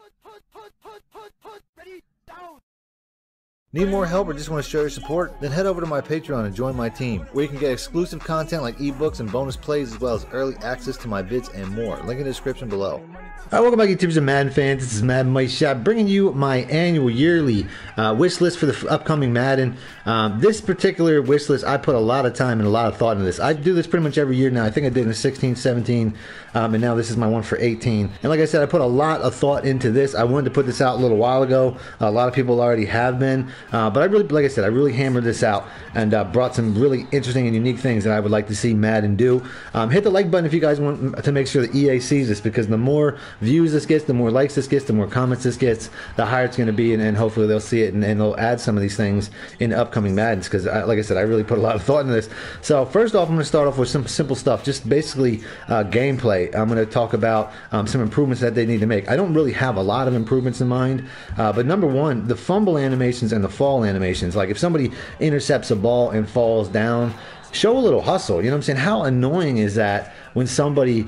Need more help or just want to show your support? Then head over to my Patreon and join my team, where you can get exclusive content like ebooks and bonus plays, as well as early access to my vids and more. Link in the description below. Alright, welcome back, YouTubers and Madden fans. This is MADDENMONEYSHOT, bringing you my annual yearly wish list for the upcoming Madden. This particular wish list, I put a lot of time and a lot of thought into this. I do this pretty much every year now. I think I did it in 16, 17, and now this is my one for 18. And like I said, I put a lot of thought into this. I wanted to put this out a little while ago. A lot of people already have been, but I really, like I said, I really hammered this out and brought some really interesting and unique things that I would like to see Madden do. Hit the like button if you guys want to make sure that EA sees this, because the more views this gets, the more likes this gets, the more comments this gets, the higher it's going to be, and hopefully they'll see it and they'll add some of these things in upcoming Maddens, because like I said, I really put a lot of thought into this. So first off, I'm going to start off with some simple stuff, just basically gameplay. I'm going to talk about some improvements that they need to make. I don't really have a lot of improvements in mind, but number one, the fumble animations and the fall animations. Like if somebody intercepts a ball and falls down, show a little hustle. You know what I'm saying? How annoying is that when somebody,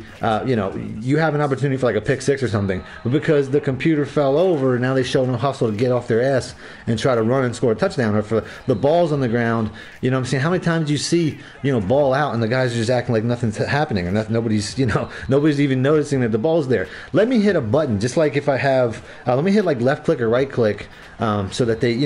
you have an opportunity for like a pick six or something, but because the computer fell over, now they show no hustle to get off their ass and try to run and score a touchdown, or for the ball's on the ground. You know what I'm saying? How many times do you see, ball out and the guys are just acting like nothing's happening, or nobody's even noticing that the ball's there? Let me hit a button, just like if I have, let me hit like left click or right click, so that they,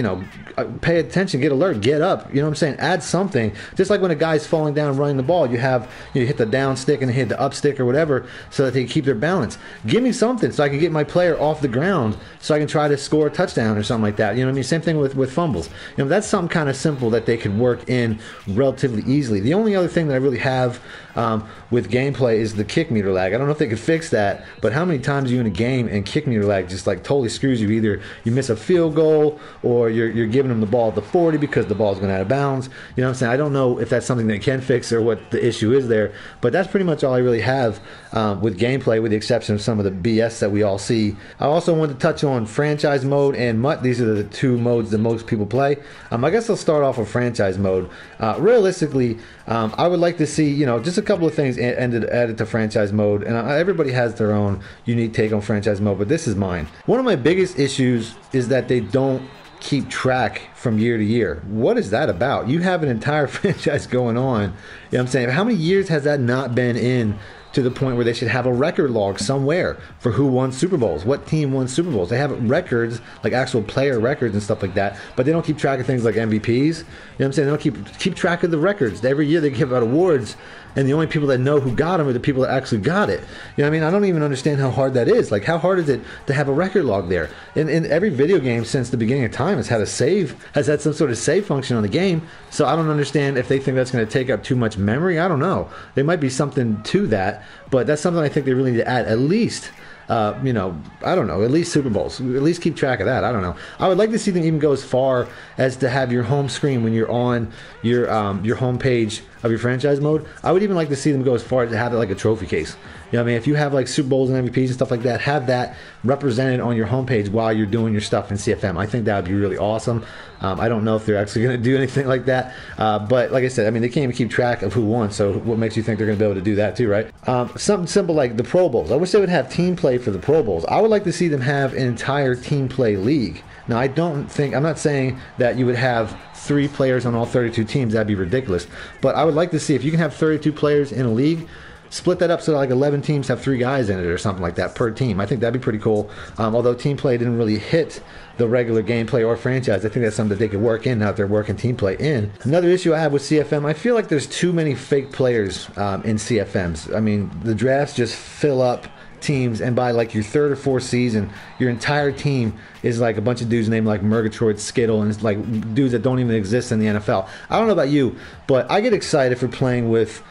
pay attention, get alert, get up. You know what I'm saying? Add something. Just like when a guy's falling down running the ball, you hit the down stick and hit the up stick or whatever, so that they keep their balance. Give me something so I can get my player off the ground, so I can try to score a touchdown or something like that. You know what I mean? Same thing with fumbles. That's something kind of simple that they could work in relatively easily. The only other thing that I really have with gameplay is the kick meter lag. I don't know if they could fix that, but how many times are you in a game and kick meter lag just like totally screws you? Either you miss a field goal, or you're giving them the ball at the 40 because the ball's going out of bounds. You know what I'm saying? I don't know if that's something they can fix or what the issue is there, but that's pretty much all I really have with gameplay, with the exception of some of the BS that we all see. I also wanted to touch on franchise mode and MUT. These are the two modes that most people play. I guess I'll start off with franchise mode. Realistically, I would like to see, just a couple of things added to franchise mode, and everybody has their own unique take on franchise mode, but this is mine. One of my biggest issues is that they don't keep track from year to year. What is that about? You have an entire franchise going on. You know what I'm saying? How many years has that not been in, to the point where they should have a record log somewhere for who won Super Bowls, what team won Super Bowls? They have records, like actual player records and stuff like that, but they don't keep track of things like MVPs. You know what I'm saying? They don't keep track of the records. Every year they give out awards, and the only people that know who got them are the people that actually got it. You know what I mean? I don't even understand how hard that is. Like, how hard is it to have a record log there? In every video game since the beginning of time has had some sort of save function on the game. So I don't understand if they think that's going to take up too much memory. I don't know. There might be something to that, but that's something I think they really need to add. At least, I don't know, at least Super Bowls. At least keep track of that. I don't know. I would like to see them even go as far as to have your home screen when you're on your home page of your franchise mode. I would even like to see them go as far as to have it like a trophy case. You know what I mean? If you have like Super Bowls and MVPs and stuff like that, have that represented on your homepage while you're doing your stuff in CFM. I think that would be really awesome. I don't know if they're actually going to do anything like that, but like I said, I mean, they can't even keep track of who won, so what makes you think they're going to be able to do that too, right? Something simple like the Pro Bowls. I wish they would have team play for the Pro Bowls. I would like to see them have an entire team play league. Now, I'm not saying that you would have 3 players on all 32 teams. That'd be ridiculous. But I would like to see, if you can have 32 players in a league, split that up so that like 11 teams have 3 guys in it or something like that per team. I think that'd be pretty cool. Although team play didn't really hit the regular gameplay or franchise, I think that's something that they could work in now that they're working team play in. Another issue I have with CFM, I feel like there's too many fake players in CFMs. I mean, the drafts just fill up teams, and by like your 3rd or 4th season, your entire team is like a bunch of dudes named like Murgatroyd, Skittle, and it's like dudes that don't even exist in the NFL. I don't know about you, but I get excited for playing with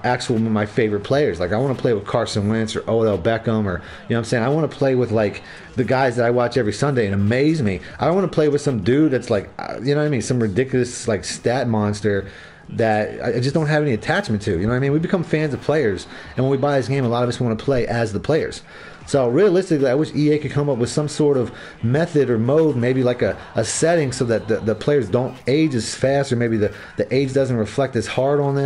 my favorite players. Like, I want to play with Carson Wentz or Odell Beckham, or, you know what I'm saying? I want to play with like the guys that I watch every Sunday and amaze me. I don't want to play with some dude that's like, you know what I mean, some ridiculous like stat monster that I just don't have any attachment to. You know what I mean? We become fans of players, and when we buy this game, a lot of us want to play as the players. So realistically, I wish EA could come up with some sort of method or mode, maybe like a setting so that the players don't age as fast, or maybe the age doesn't reflect as hard on them.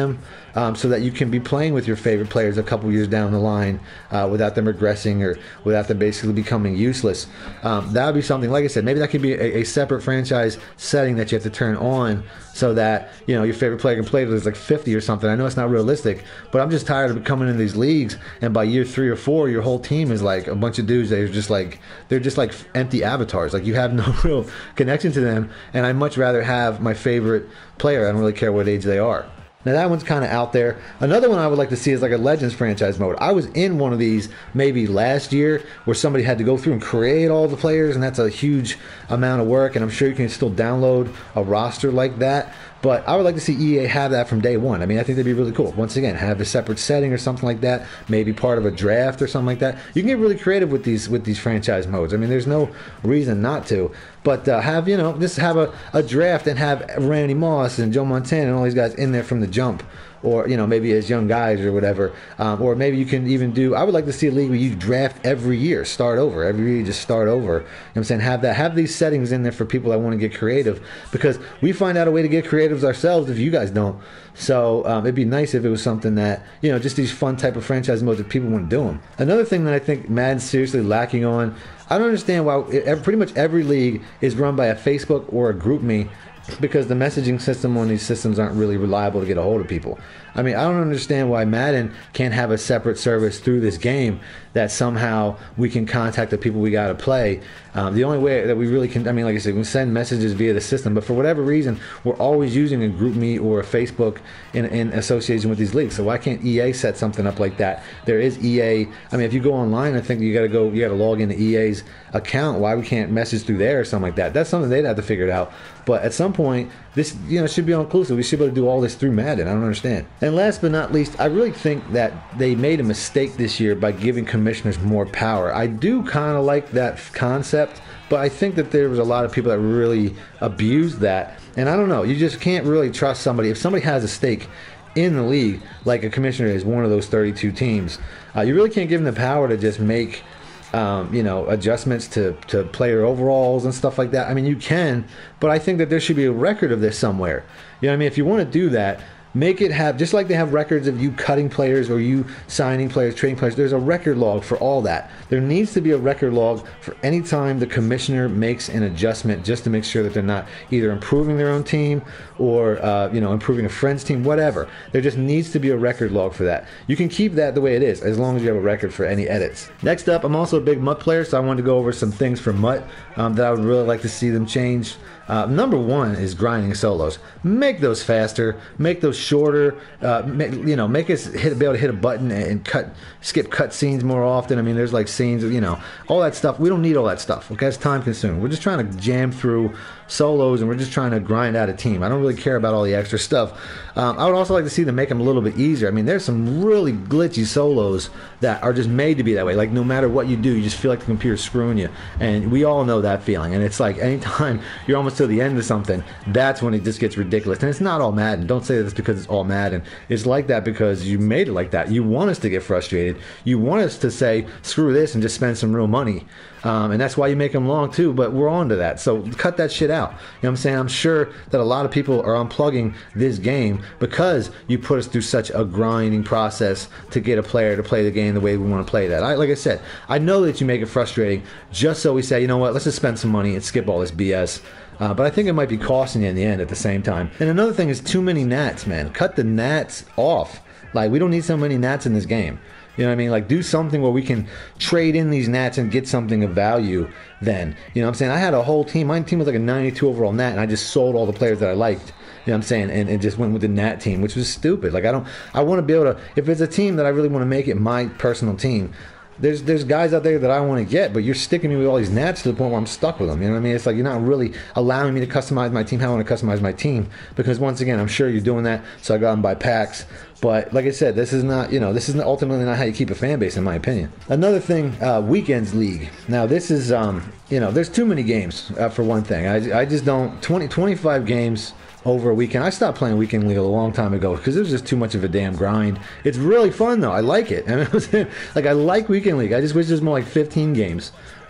so that you can be playing with your favorite players a couple years down the line without them regressing or without them basically becoming useless. That would be something, like I said, maybe that could be a separate franchise setting that you have to turn on so that, you know, your favorite player can play till there's like 50 or something. I know it's not realistic, but I'm just tired of coming in these leagues and by year 3 or 4 your whole team is like a bunch of dudes that are just like, they're just like empty avatars. Like, you have no real connection to them, and I'd much rather have my favorite player. I don't really care what age they are. Now that one's kind of out there. Another one I would like to see is like a Legends franchise mode. I was in one of these maybe last year where somebody had to go through and create all the players, and that's a huge amount of work, and I'm sure you can still download a roster like that. But I would like to see EA have that from day one. I mean, I think that'd be really cool. Once again, have a separate setting or something like that. Maybe part of a draft or something like that. You can get really creative with these franchise modes. I mean, there's no reason not to. But have, you know, just have a draft and have Randy Moss and Joe Montana and all these guys in there from the jump. Or, you know, maybe as young guys or whatever. Or maybe you can even do, I would like to see a league where you draft every year, start over. Every year you just start over. You know what I'm saying? Have these settings in there for people that want to get creative. Because we find out a way to get creatives ourselves if you guys don't. So it'd be nice if it was something that, you know, just these fun type of franchise modes that people want to do them. Another thing that I think Madden's seriously lacking on, I don't understand why pretty much every league is run by a Facebook or a GroupMe, because the messaging system on these systems aren't really reliable to get a hold of people. I mean, I don't understand why Madden can't have a separate service through this game that somehow we can contact the people we got to play. The only way that we really can, I mean, like I said, we send messages via the system, but for whatever reason, we're always using a GroupMe or a Facebook in association with these leagues. So why can't EA set something up like that? There is EA. I mean, if you go online, I think you got to log into EA's account. Why we can't message through there or something like that? That's something they'd have to figure it out. But at some point, this, you know, should be all inclusive. We should be able to do all this through Madden. I don't understand. And last but not least, I really think that they made a mistake this year by giving commissioners more power. I do kind of like that concept, but I think that there was a lot of people that really abused that. And I don't know, you just can't really trust somebody. If somebody has a stake in the league, like a commissioner is one of those 32 teams, you really can't give them the power to just make you know, adjustments to player overalls and stuff like that. I mean, you can, but I think that there should be a record of this somewhere. You know what I mean? If you want to do that, make it have, just like they have records of you cutting players or you signing players, trading players, there's a record log for all that. There needs to be a record log for any time the commissioner makes an adjustment, just to make sure that they're not either improving their own team or you know, improving a friend's team, whatever. There just needs to be a record log for that. You can keep that the way it is as long as you have a record for any edits. Next up, I'm also a big MUT player, so I wanted to go over some things for MUT that I would really like to see them change. Number one is grinding solos. Make those faster, make those shorter. You know, make us be able to hit a button and skip cut scenes more often. I mean, there's like scenes of, you know, all that stuff. We don't need all that stuff. Okay, it's time consuming. We're just trying to jam through solos and we're just trying to grind out a team. I don't really care about all the extra stuff. I would also like to see them make them a little bit easier. I mean, there's some really glitchy solos that are just made to be that way. Like, no matter what you do, you just feel like the computer's screwing you. And we all know that feeling. And it's like anytime you're almost to the end of something, that's when it just gets ridiculous. And it's not all Madden. Don't say that's because it's all Madden. It's like that because you made it like that. You want us to get frustrated. You want us to say, screw this and just spend some real money. And that's why you make them long too, but we're on to that. So cut that shit out. You know what I'm saying? I'm sure that a lot of people are unplugging this game because you put us through such a grinding process to get a player to play the game the way we want to play that. Like I said, I know that you make it frustrating just so we say, you know what, let's just spend some money and skip all this BS. But I think it might be costing you in the end at the same time. And another thing is too many gnats, man. Cut the gnats off. Like, we don't need so many gnats in this game. You know what I mean? Like, do something where we can trade in these gnats and get something of value then. You know what I'm saying? I had a whole team. My team was like a 92 overall gnat, and I just sold all the players that I liked. You know what I'm saying? And just went with the gnat team, which was stupid. Like, I want to be able to, if it's a team that I really want to make it my personal team, there's guys out there that I want to get, but you're sticking me with all these gnats to the point where I'm stuck with them. You know what I mean? It's like you're not really allowing me to customize my team how I want to customize my team, because once again, I'm sure you're doing that, so I go out and buy packs. But like I said, this is not, you know, this is ultimately not how you keep a fan base, in my opinion. Another thing, Weekends League. Now this is, you know, there's too many games for one thing. I just don't, 25 games over a weekend. I stopped playing Weekend League a long time ago because it was just too much of a damn grind. It's really fun though. I like it. And it was like, I like Weekend League. I just wish there's more like 15 games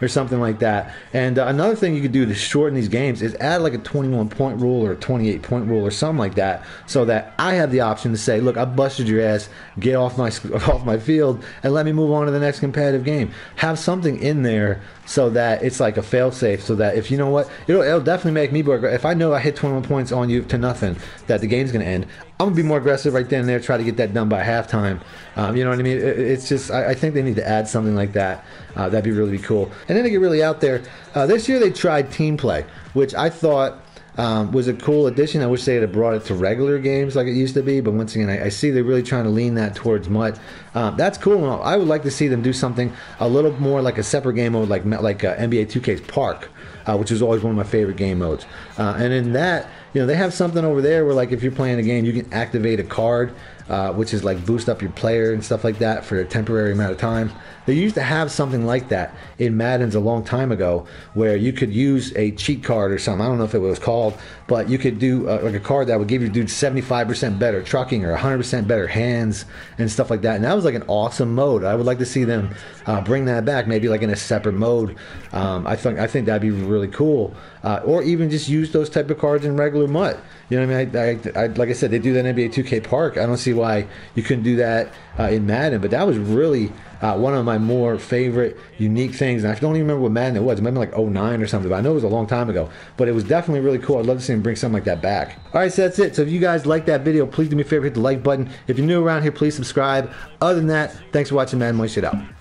or something like that. And another thing you could do to shorten these games is add like a 21-point rule or a 28-point rule or something like that, so that I have the option to say, look, I busted your ass, get off my field, and let me move on to the next competitive game. Have something in there so that it's like a fail-safe, so that if you know what, it'll definitely make me more aggressive. If I know I hit 21 points on you to nothing, that the game's going to end, I'm going to be more aggressive right then and there, try to get that done by halftime. You know what I mean? It's just, I think they need to add something like that. That'd be really cool. And then to get really out there, this year they tried team play, which I thought was a cool addition. I wish they had brought it to regular games like it used to be, but once again, I see they're really trying to lean that towards MUT. That's cool and all. I would like to see them do something a little more like a separate game mode, like NBA 2K's Park, which is always one of my favorite game modes. And in that, they have something over there where, like, if you're playing a game, you can activate a card, which is like boost up your player and stuff like that for a temporary amount of time. They used to have something like that in Madden's a long time ago, where you could use a cheat card or something. I don't know if it was called, but you could do like a card that would give your dude 75% better trucking or 100% better hands and stuff like that. And that was like an awesome mode. I would like to see them bring that back, maybe like in a separate mode. I think that'd be really cool. Or even just use those type of cards in regular MUT. You know what I mean? I like I said, they do that in NBA 2K Park. I don't see why you couldn't do that in Madden, but that was really one of my more favorite unique things. And I don't even remember what Madden it was. It might have been like 09 or something, but I know it was a long time ago. But it was definitely really cool. I'd love to see them bring something like that back. Alright, so that's it. So if you guys like that video, please do me a favor, hit the like button. If you're new around here, please subscribe. Other than that, thanks for watching Madden Money Shot out.